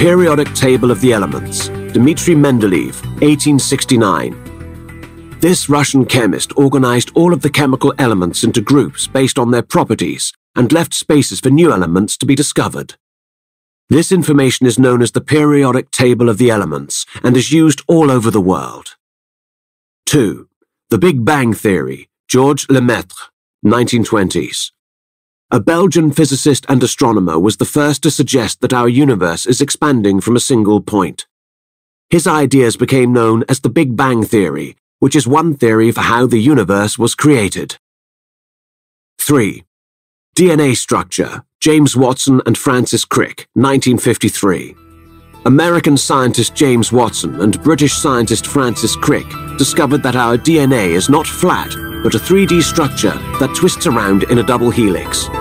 Periodic Table of the Elements, Dmitry Mendeleev, 1869. This Russian chemist organized all of the chemical elements into groups based on their properties and left spaces for new elements to be discovered. This information is known as the Periodic Table of the Elements and is used all over the world. 2. The Big Bang Theory, Georges Lemaitre, 1920s. A Belgian physicist and astronomer was the first to suggest that our universe is expanding from a single point. His ideas became known as the Big Bang Theory, which is one theory for how the universe was created. 3. DNA Structure, James Watson and Francis Crick, 1953. American scientist James Watson and British scientist Francis Crick discovered that our DNA is not flat, but a 3D structure that twists around in a double helix.